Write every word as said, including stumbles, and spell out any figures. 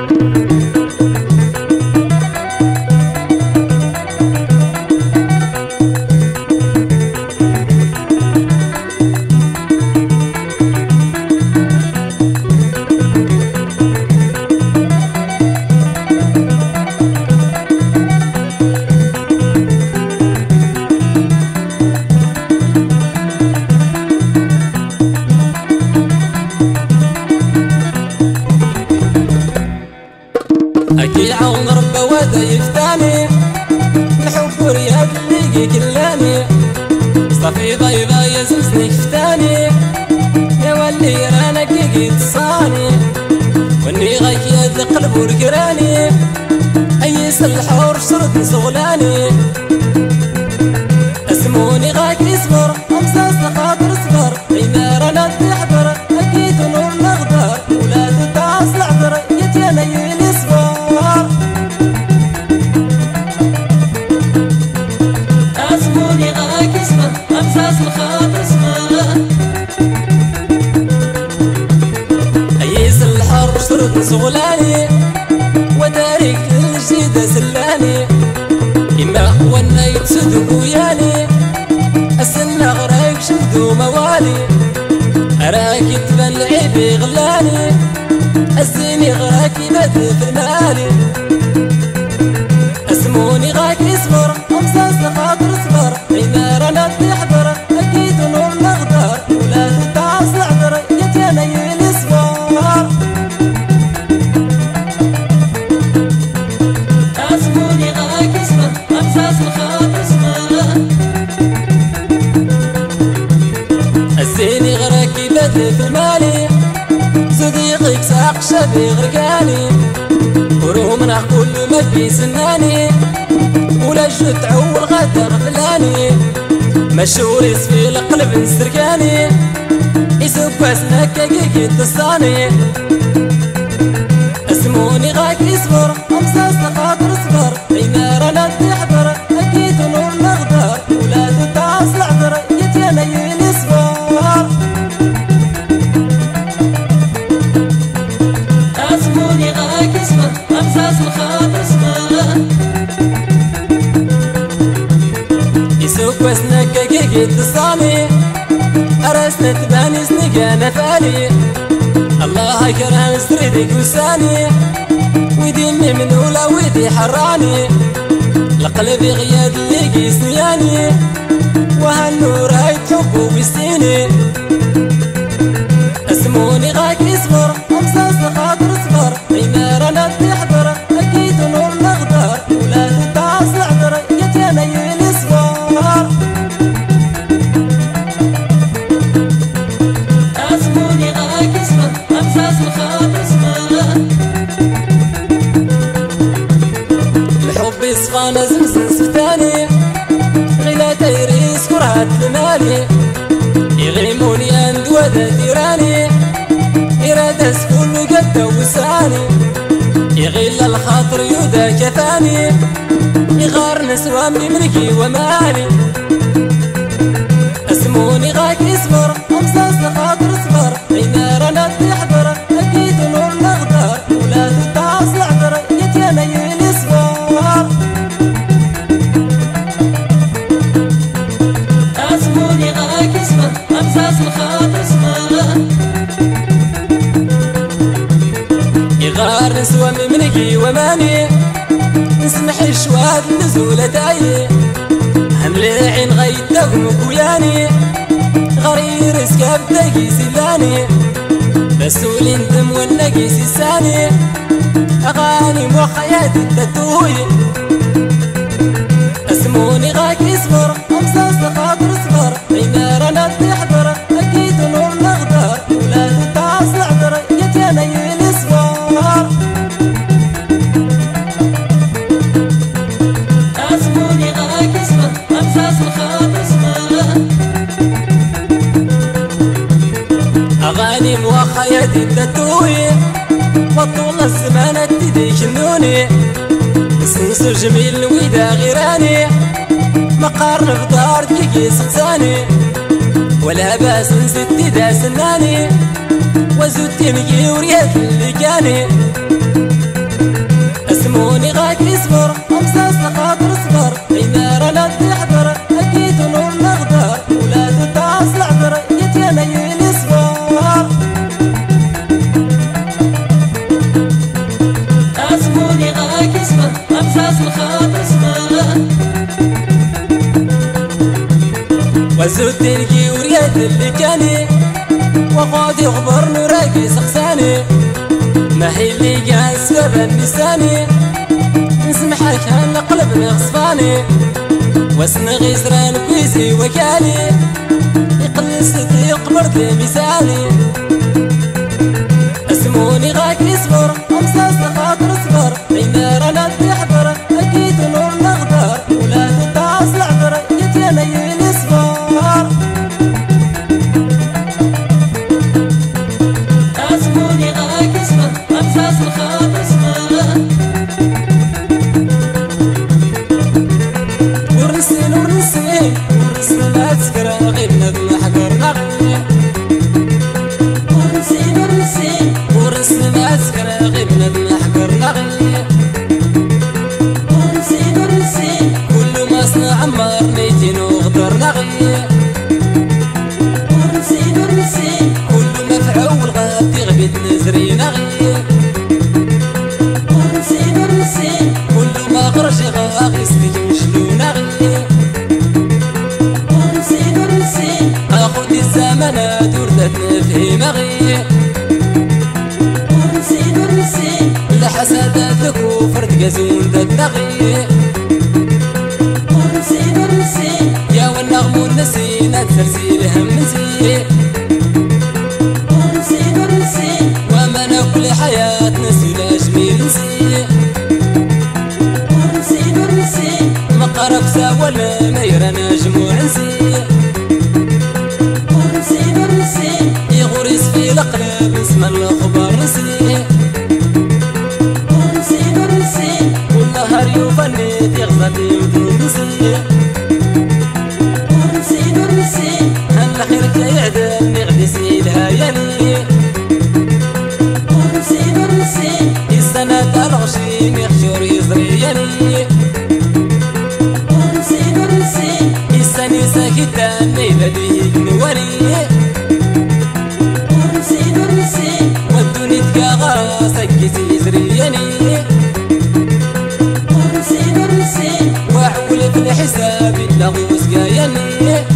أكيد عون ربه وذا يفتاني الحب ورياض اللي كلاني صافي ضيضا يزمزني كفتاني يا ولي رانا كيكي تصاني واني غايك يد القلب ورقراني أيس الحور شرط صغلاني اسموني غايك يصبر أمساس لخاطر صبر بين رانا تحضر أكيد نور الأخضر ولا تتعص العذر يتيانا يلي صبر اسموني غايك يصبر أمساس لخاطر صبر أيس الحور شرط صغلاني ودارك للجديدة سلاني إما وانا يتسدو وياني السنة غراك شدو موالي أراك تبان لعيبي غلاني الزيني غراك يبدل في المالي اسموني غاك يصبر أمساس لخاطر صبر بين رانا تحضر أكيد نور الأخضر ولا تتعص العذر يتيانا يلي صبر اسموني غايك يصبر أمساس لخاطر صبر الزيني غراك يبدل في المالي صديقك ساق شبي غرقاني ورومنا كل ما في سناني ولا جد عور غدر فلاني مشهور في القلب نسرقاني يسوق اسمك كيكي تصاني اسموني غاك يصبر أمساس لخاطر صبر بين رانا تحضر أكيد نور الأخضر ولا تتعص العذر يتيانا يلي صبر اسموني غايك يصبر أمساس لخاطر صبر يسوق اسمك كيكي تصاني أرسنا تباني سنقا نفالي الله كرهن سردك وساني ويدي من ولا ويدي حراني لقلبي غياد اللي قيسنياني وهالنور هاي تحبه ويسيني اسموني غاك يصبر أمساس لخاطر صبر بين رانا تحضر أكيد نور الأخضر ولا تتعص العذر يتيانا يلي صبر اسموني غايك يصبر أمساس لخاطر صبر الحب يصفانا زمزم سفتاني غيلا تيريس كرهات المالي يغيموني عند ودا ديراني إرادة سكون قد وساني يغيل الخاطر يودا كفاني يغار نسوى من ملكي ومالي اسموني غاك يصبر أمساس لخاطر صبر بين رانا تحضر أكيد نور الأخضر ولا تتعص العذر يتيانا يلي صبر اسموني غايك يصبر أمساس لخاطر صبر يغار نسوى من ملكي وماني نسمح الشواد نزولة داي همل عين غيتهم وكوياني غرير سكاب داقي سلاني بسولي ندم والنقي سيساني أغاني وخيات التاتوي اسموني غاك يصبر أمساس لخاطر صبر بين رانا تحضر أكيد نور الأخضر ولا تتعص العذر يتيانا يلي صبر اسموني غايك يصبر أمساس لخاطر صبر أغاني وخيات التاتوي وطول الزمان تدي جنوني سنسو جميل ويدا غيراني مقارن في دار كيكي سلساني ولا باس نزيد دا سناني وزود تنقي وريات اللي كاني اسموني غاك يصبر امساس لخاطر صبر عمارة لا تحضر اكيد نور نغدر ولاد الدعس العذر يتينين صبر اسموني غاك يصبر امساس لخاطر صبر وزود تلقي ورياد اللي كاني وغادي غبر نراقي سقساني ما هي اللي قاعد سبب النساني نسمحك هان قلب نغصفاني واسنغي زران كويسي وكالي يقل صديق برد مثالي اسموني غاك يصبر امساس لخاطر صبر عمارة لا تحضر اكيد نور نغدر ولاد الدعس العذر يتينين صبر اسموني غاك يصبر امساس لخاطر صبر ورسين ورسين ورسين لا تسكر غير ندم حقر نغي ورسين ورسين ورسين لا تسكر غير ندم حقر نغي ورسين ورسين كل ما صنع عمار نيتين وغدر نغي ورسين ورسين كل ما فعول غادي غبيت نزري نغي ورسين ورسين كل ما غرش غاغي سنين شلو نغي ورسين ورسين اخذ الزمانات وردت نفهم غي ورسين ورسين لحساداتك وفرد قزون ذات نغي ورسين ورسين يا والنغم والنسينا تسرسيل هم نسي ورسين ورسين وما ناكل حياة نسينا جميل نسي ورسين ورسين مقرب ساولا ما يرانا جموع نسي ورسين ورسين يغرس في القلب اسم الخبر نسي ورسين ورسين والنهار يفنيت يغزل يمدن نسي ورسين ورسين هل خيرك يعدل نغدي سيدها يلي ورسين ورسين السنة الغشيم يخشور يزري يلي ورسين ورسين السنة ساكتة نيلة ديك نوري ورسين ورسين والدنيا تكاغا سكت يزري يلي ورسين ورسين وعول في الحساب اللغوص قايلي